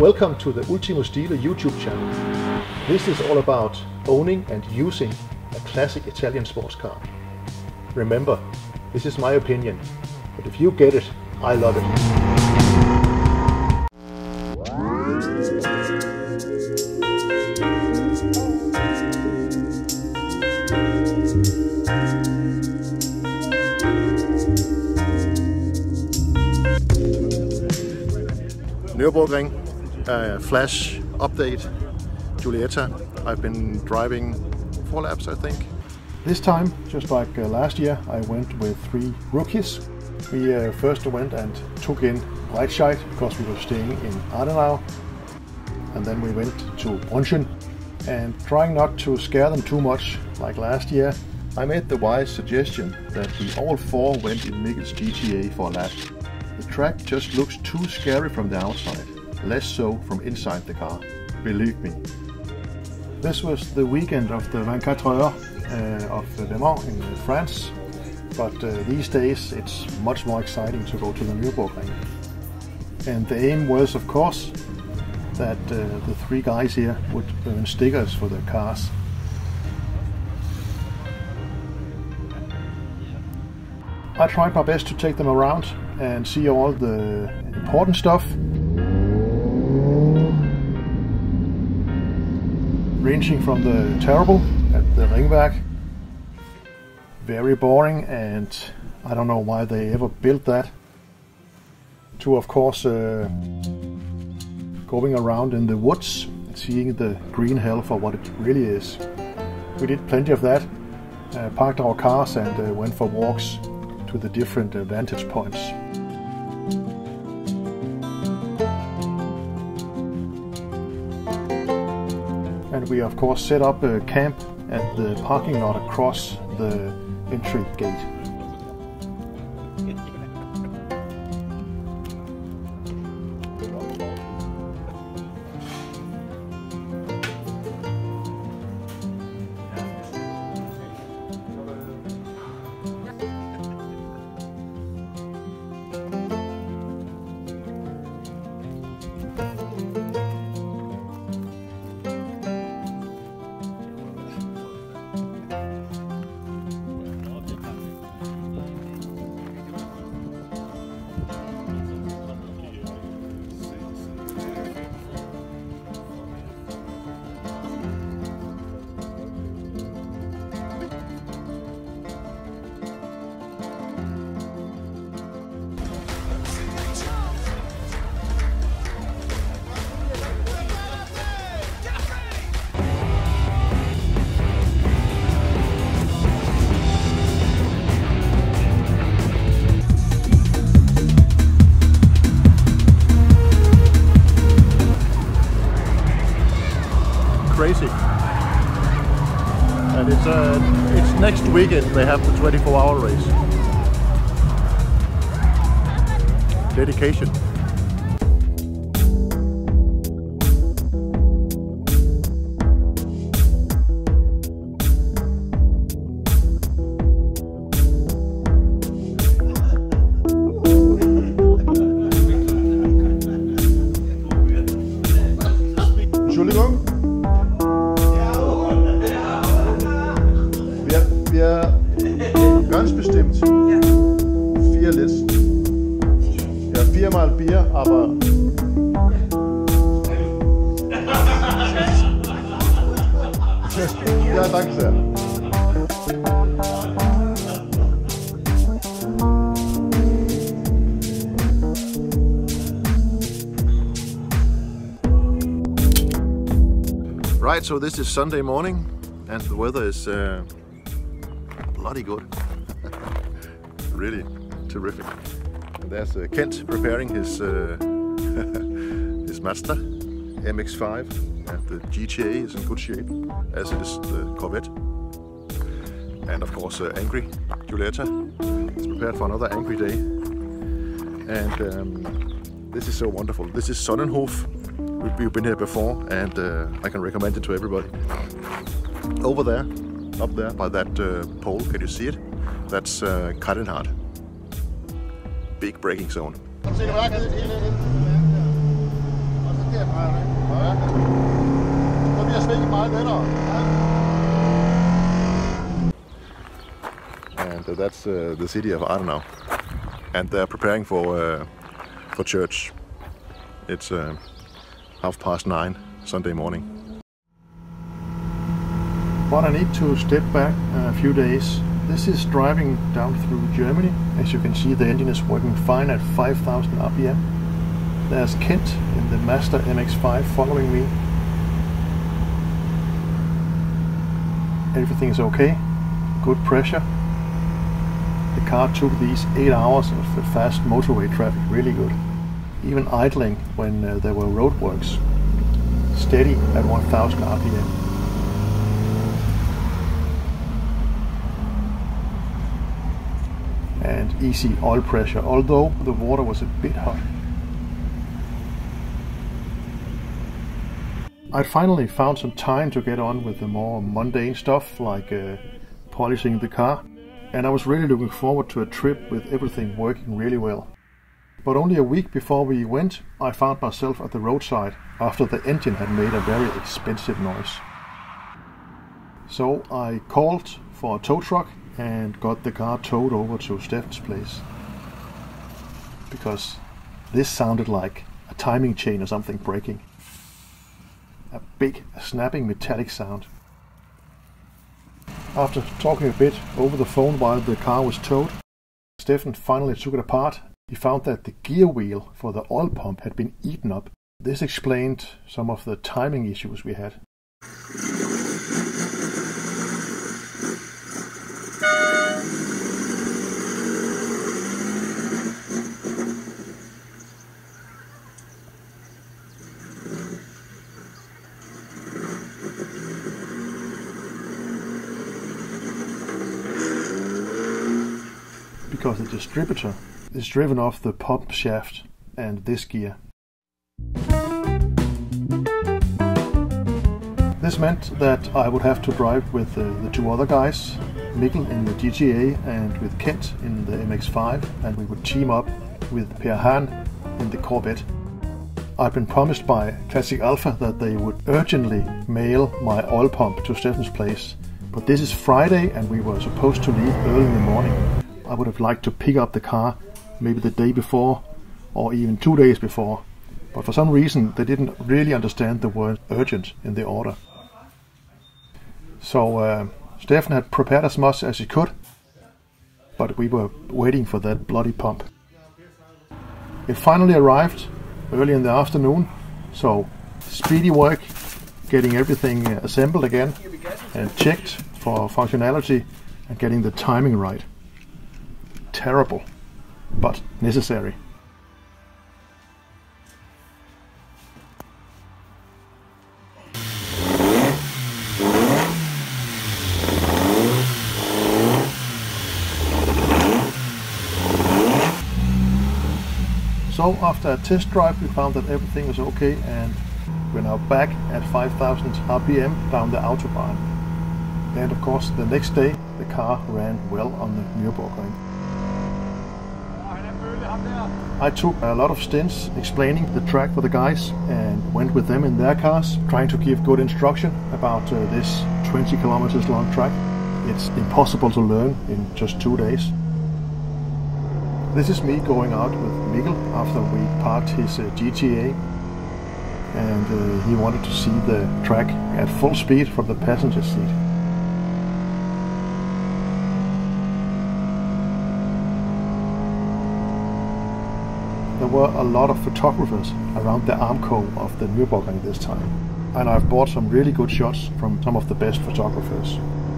Welcome to the Ultimo Stile YouTube channel. This is all about owning and using a classic Italian sports car. Remember, this is my opinion, but if you get it, I love it. Nürburgring, flash update, Giulietta. I've been driving 4 laps, I think. This time, just like last year, I went with 3 rookies. We first went and took in Breitscheid because we were staying in Adenau. And then we went to Brunchen. And trying not to scare them too much like last year, I made the wise suggestion that we all 4 went in Mikkel's GTA for a lap. The track just looks too scary from the outside, less so from inside the car, believe me. This was the weekend of the 24 Heures of Le Mans in France, but these days it's much more exciting to go to the Nürburgring. And the aim was, of course, that the 3 guys here would earn stickers for their cars. I tried my best to take them around and see all the important stuff. Ranging from the terrible at the Ringberg, very boring, and I don't know why they ever built that, to of course going around in the woods and seeing the green hell for what it really is. We did plenty of that, parked our cars and went for walks to the different vantage points. And we of course set up a camp at the parking lot across the entry gate. Crazy. And it's next weekend they have the 24-hour race. Dedication. Entschuldigung? Ganz bestimmt 4 Listen. Ja, 4 mal Bier, aber ja, danke sehr. Right, so this is Sunday morning and the weather is bloody good. Really terrific. And there's Kent preparing his his Mazda MX-5, and the GTA is in good shape, as it is the Corvette. And of course angry Giulietta is prepared for another angry day. And this is so wonderful. This is Sonnenhof. We've been here before, and I can recommend it to everybody. Over there, up there by that pole, can you see it? That's Kallenhardt. Big braking zone. der drejer du ind. Ja. Så bliver svinget meget lettere. And that's the city of Adenau. And they're preparing for church. It's 9:30 Sunday morning. But I need to step back a few days. This is driving down through Germany. As you can see, the engine is working fine at 5,000 RPM. There's Kent in the Mazda MX-5 following me. Everything is okay. Good pressure. The car took these 8 hours of fast motorway traffic really good. Even idling when there were roadworks. Steady at 1,000 RPM. And easy oil pressure, although the water was a bit hot. I finally found some time to get on with the more mundane stuff like polishing the car, and I was really looking forward to a trip with everything working really well. But only a week before we went, I found myself at the roadside after the engine had made a very expensive noise. So I called for a tow truck and got the car towed over to Steffen's place. Because this sounded like a timing chain or something breaking. A big snapping metallic sound. After talking a bit over the phone while the car was towed, Steffen finally took it apart. He found that the gear wheel for the oil pump had been eaten up. This explained some of the timing issues we had. Because the distributor is driven off the pump shaft and this gear. This meant that I would have to drive with the two other guys, Mikkel in the GTA and with Kent in the MX-5, and we would team up with Per Hahn in the Corvette. I'd been promised by Classic Alpha that they would urgently mail my oil pump to Steffen's place, but this is Friday and we were supposed to leave early in the morning. I would have liked to pick up the car maybe the day before or even 2 days before, but for some reason they didn't really understand the word urgent in the order. So Steffen had prepared as much as he could, but we were waiting for that bloody pump. It finally arrived early in the afternoon, so speedy work getting everything assembled again and checked for functionality and getting the timing right. Terrible, but necessary. So after a test drive we found that everything was okay and we're now back at 5,000 RPM down the Autobahn. And of course the next day the car ran well on the Nürburgring. I took a lot of stints explaining the track for the guys and went with them in their cars, trying to give good instruction about this 20 kilometers long track. It's impossible to learn in just 2 days. This is me going out with Mikkel after we parked his GTA, and he wanted to see the track at full speed from the passenger seat. There were a lot of photographers around the Armco of the Nürburgring this time, and I've bought some really good shots from some of the best photographers.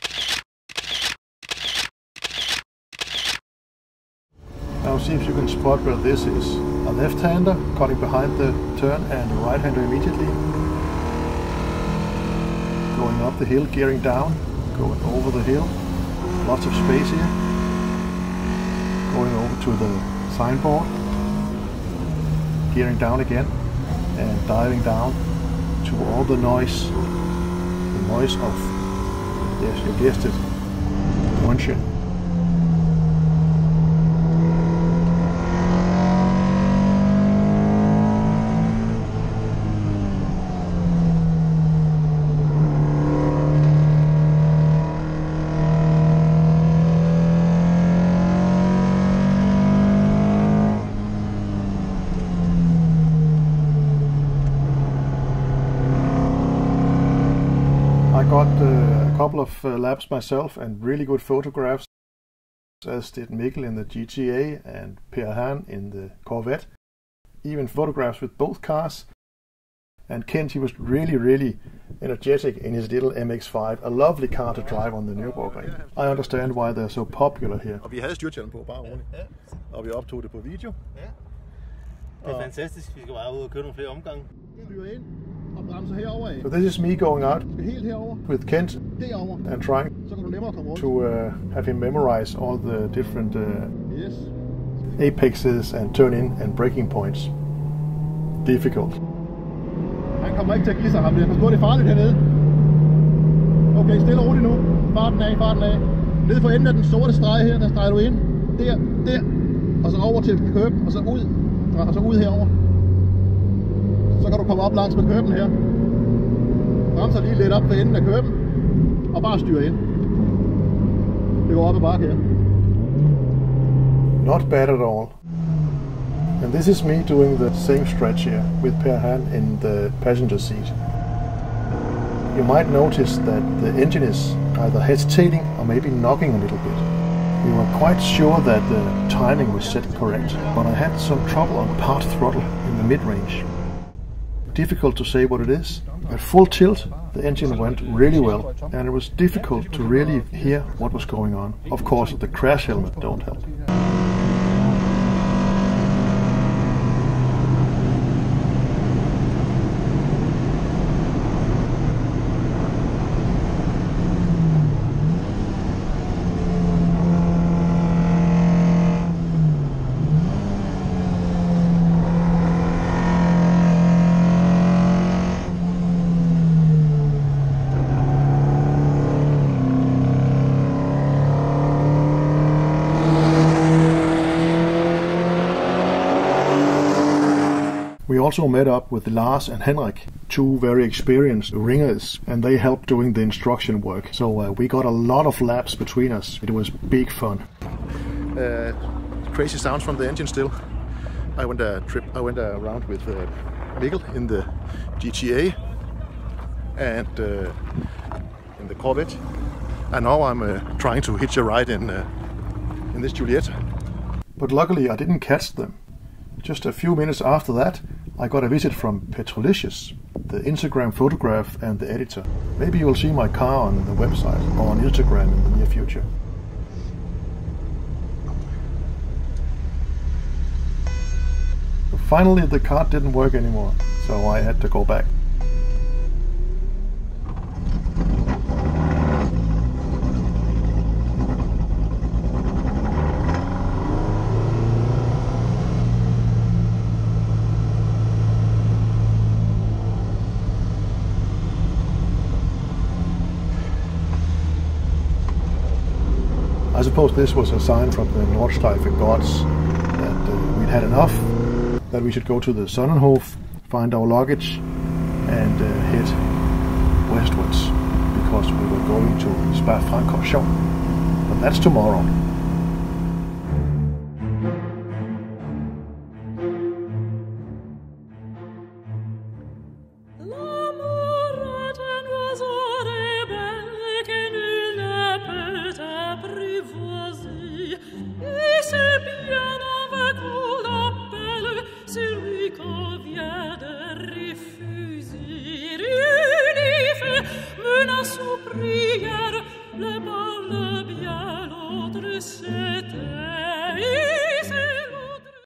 Now see if you can spot where this is. A left-hander cutting behind the turn and a right-hander immediately. Going up the hill, gearing down, going over the hill. Lots of space here. Going over to the signboard. Gearing down again and diving down to all the noise. The noise of, yes, you guessed it, München. couple of laps myself and really good photographs, as did Mikkel in the GTA and Per Hahn in the Corvette. Even photographs with both cars. And Kent, he was really energetic in his little MX-5, a lovely car to drive on the Nürburgring. I understand why they're so popular here. Og vi havde styrthjelm på, bare roligt. Ja. Og vi optog det på video. Ja. Det er fantastisk. Vi skal bare ud og køre nogle flere omgange. Styrer ind og bremser herover af. So this is me going out Helt herover. with Kent Derover. and trying Så kan du nemmere komme rundt. to have him memorize all the different Yes. apexes and turn-in and braking points. Difficult. Han kommer ikke til at give sig ham der. Pas på, det er farligt hernede. Okay, stille og roligt nu. Farten af, farten af. Nede for enden af den sorte streg her, der streger du ind. Der. Og så over til køben, og så ud. Og så ud herover. Så kan du komme op langs med køben her. Bremser lige lidt op ved enden af køben. Og bare styre ind. Det går op ad bakke her. Not bad at all. And this is me doing the same stretch here with Per Hahn in the passenger seat. You might notice that the engine is either hesitating or maybe knocking a little bit. We were quite sure that the timing was set correct, but I had some trouble on part throttle in the mid-range. Difficult to say what it is. At full tilt, the engine went really well, and it was difficult to really hear what was going on. Of course, the crash helmet don't help. We also met up with Lars and Henrik, two very experienced ringers, and they helped doing the instruction work. So we got a lot of laps between us. It was big fun. Crazy sounds from the engine still. I went around with Mikkel in the GTA and in the Corvette. And now I'm trying to hitch a ride in this Giulietta. But luckily I didn't catch them. Just a few minutes after that, I got a visit from Petrolicious, the Instagram photograph and the editor. Maybe you'll see my car on the website or on Instagram in the near future. Finally, the car didn't work anymore, so I had to go back. I suppose this was a sign from the Nordschleife gods that we'd had enough, that we should go to the Sonnenhof, find our luggage, and head westwards, because we were going to Spa-Francorchamps. But that's tomorrow.